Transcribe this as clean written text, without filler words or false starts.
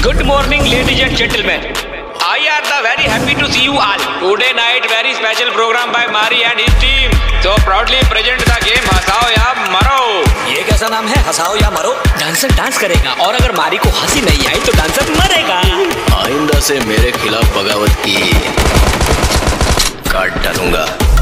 Good morning, ladies and gentlemen. I are the very happy to see you all. Today night, very special program by Mari and his team. So proudly present the game हंसाओ या मरो. ये कैसा नाम है, हंसाओ या मरो? Dancer dance करेगा और अगर मारी को हंसी नहीं आई तो डांसर मरेगा. आइंदा से मेरे खिलाफ बगावत की काट डालूंगा.